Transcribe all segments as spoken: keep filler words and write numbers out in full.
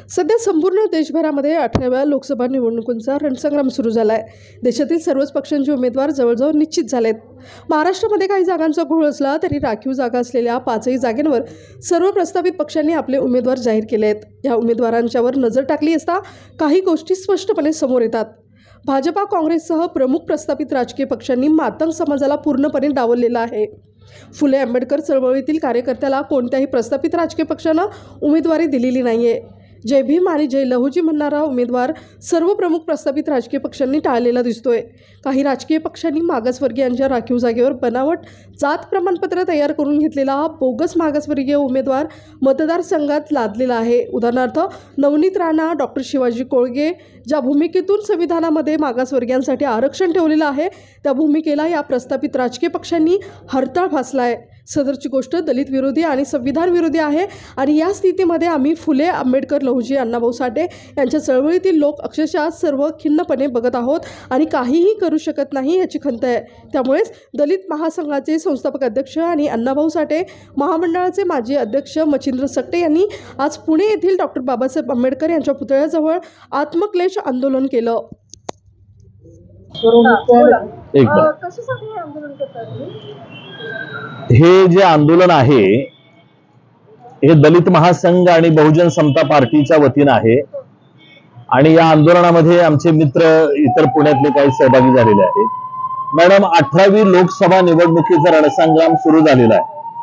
सध्या संपूर्ण देशभरामध्ये अठराव्या लोकसभा निवडणुकांचा रणसंग्राम सुरू झाला आहे। देशातील सर्वच पक्षांचे उमेदवार जवळजवळ निश्चित झालेत। महाराष्ट्रामध्ये काही जागांचा घोळ असला तरी राखीव जागा असलेल्या पाचही जागांवर सर्व प्रस्तावित पक्षांनी आपले उमेदवार जाहीर केले आहेत। या उमेदवारांच्यावर नजर टाकली असता काही गोष्टी स्पष्टपणे समोर येतात। भाजपा काँग्रेससह प्रमुख प्रस्तावित राजकीय पक्षांनी मातंग समाजाला पूर्णपणे डावललेला आहे। फुले आंबेडकर चळवळीतील कार्यकर्त्याला कोणत्याही प्रस्तावित राजकीय पक्षानं उमेदवारी दिलेली नाहीये। जय भीम आणि जय लहूजी म्हणणारा उमेदवार सर्व प्रमुख प्रस्तावित राजकीय पक्षांनी टाळलेला दिसतोय। काही राजकीय पक्षांनी मागासवर्गीयांच्या राखीव जागेवर बनावट जात प्रमाणपत्र तयार करून घेतलेला बोगस मागासवर्गीय उमेदवार मतदारसंघात लादलेला आहे। उदाहरणार्थ नवनीत राणा, डॉक्टर शिवाजी कोळगे ज्या भूमिकेतून संविधानामध्ये मागासवर्गीयांसाठी आरक्षण ठेवलेलं आहे त्या भूमिकेला या प्रस्तावित राजकीय पक्षांनी हरताळ फासला आहे। सदरची गोष्ट दलित विरोधी आणि संविधान विरोधी आहे आणि या स्थितीमध्ये आम्ही फुले आंबेडकर लहूजी अण्णाभाऊ साठे यांच्या चळवळीतील लोक अक्षरशः सर्व खिन्नपणे बघत आहोत आणि काहीही करू शकत नाही याची खंत आहे। त्यामुळेच दलित महासंघाचे संस्थापक अध्यक्ष आणि अण्णाभाऊ साठे महामंडळाचे माजी अध्यक्ष मच्छिंद्र सकटे यांनी आज पुणे येथील डॉक्टर बाबासाहेब आंबेडकर यांच्या पुतळ्याजवळ आत्मक्लेश आंदोलन केलं। हे जे आंदोलन आहे हे दलित महासंघ आणि बहुजन समता पार्टीच्या वतीने आहे आणि या आंदोलनामध्ये आमचे मित्र इतर पुण्यातले काही सहभागी झालेले आहेत। मॅडम, अठरावी लोकसभा निवडणुकीचा रणसंग्राम सुरू झालेला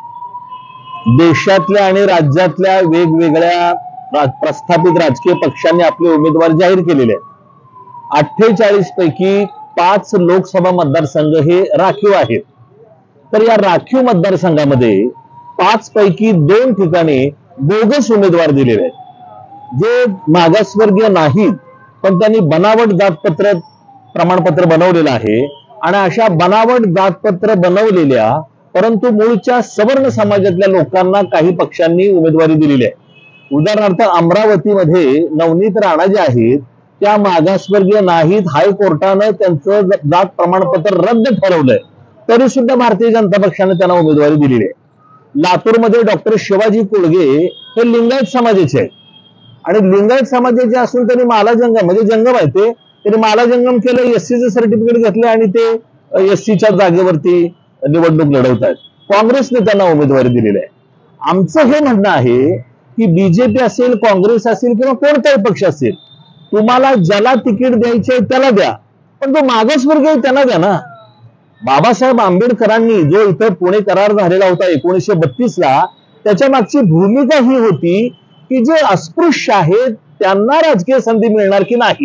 आहे। देशातल्या आणि राज्यातल्या वेगवेगळ्या प्रस्थापित राजकीय पक्षांनी आपले उमेदवार जाहीर केलेले आहेत। अठ्ठेचाळीस पैकी पाच लोकसभा मतदारसंघ हे राखीव आहेत। तर या राखीव मतदारसंघामध्ये पाच पैकी दोन ठिकाणी बोगस उमेदवार दिलेले आहेत, जे मागासवर्गीय नाहीत पण त्यांनी बनावट जातपत्र प्रमाणपत्र बनवलेलं आहे आणि अशा बनावट जातपत्र बनवलेल्या परंतु मूळच्या सवर्ण समाजातल्या लोकांना काही पक्षांनी उमेदवारी दिलेली आहे। उदाहरणार्थ अमरावतीमध्ये नवनीत राणा जे आहेत त्या मागासवर्गीय नाहीत, हायकोर्टानं त्यांचं जात प्रमाणपत्र रद्द ठरवलंय तरी सुद्धा भारतीय जनता पक्षाने त्यांना उमेदवारी दिलेली आहे। लातूरमध्ये डॉक्टर शिवाजी कोळगे हे लिंगायत समाजाचे आहेत आणि लिंगायत समाजाचे असून त्यांनी माला जंगम म्हणजे जंगम आहे ते त्यांनी माला जंगम केलं, एससीचं सर्टिफिकेट घेतलं आणि ते एससीच्या जागेवरती निवडणूक लढवत आहेत। काँग्रेसने त्यांना उमेदवारी दिलेली आहे। आमचं हे म्हणणं आहे की बीजेपी असेल, काँग्रेस असेल किंवा कोणताही पक्ष असेल, तुम्हाला ज्याला तिकीट द्यायचे त्याला द्या, पण तो मागासवर्गीय त्यांना द्या ना। बाबासाहेब आंबेडकरांनी जो इथं पुणे करार झालेला होता एकोणीसशे बत्तीस ला, त्याच्या मागची भूमिका ही होती की जे अस्पृश्य आहेत त्यांना राजकीय संधी मिळणार की नाही।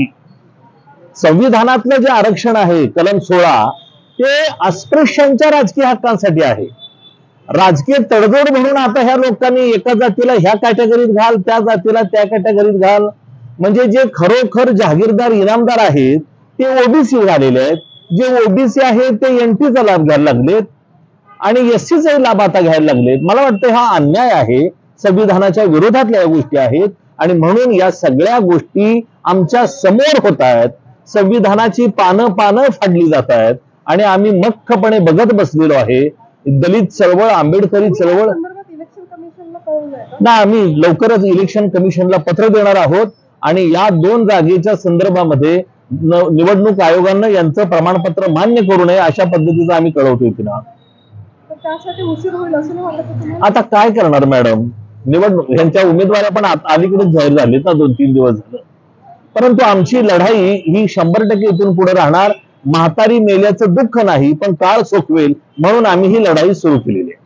संविधानातलं जे आरक्षण आहे कलम सोळा ते अस्पृश्यांच्या राजकीय हक्कांसाठी आहे। राजकीय तडजोड म्हणून आता ह्या लोकांनी एका जातीला ह्या कॅटेगरीत घाल, त्या जातीला त्या कॅटेगरीत घाल, म्हणजे जे खरोखर जहागीरदार इनामदार आहेत ते ओबीसी झालेले आहेत, जे ओबीसी आहेत ते एनटीचा लाभ घ्यायला लागलेत आणि एससीचाही लाभ आता घ्यायला लागलेत। मला वाटतं हा अन्याय आहे, संविधानाच्या विरोधातल्या गोष्टी आहेत आणि म्हणून या सगळ्या गोष्टी आमच्या समोर होत आहेत। संविधानाची पानं पानं फाडली जात आहेत आणि आम्ही मख्खपणे बघत बसलेलो आहे। दलित चळवळ, आंबेडकरी चळवळ ना, आम्ही लवकरच इलेक्शन कमिशनला पत्र देणार आहोत आणि या दोन जागेच्या संदर्भामध्ये निवडणूक आयोगानं यांचं प्रमाणपत्र मान्य करू नये अशा पद्धतीचं आम्ही कळवतोय की ना। आता काय करणार मॅडम, निवडणूक यांच्या उमेदवार पण अलीकडेच जाहीर झालेत ना, दोन तीन दिवस झाले, परंतु आमची लढाई ही शंभर टक्के इथून पुढे राहणार। म्हातारी मेल्याचं दुःख नाही पण काळ सोकवेल म्हणून आम्ही ही लढाई सुरू केलेली आहे।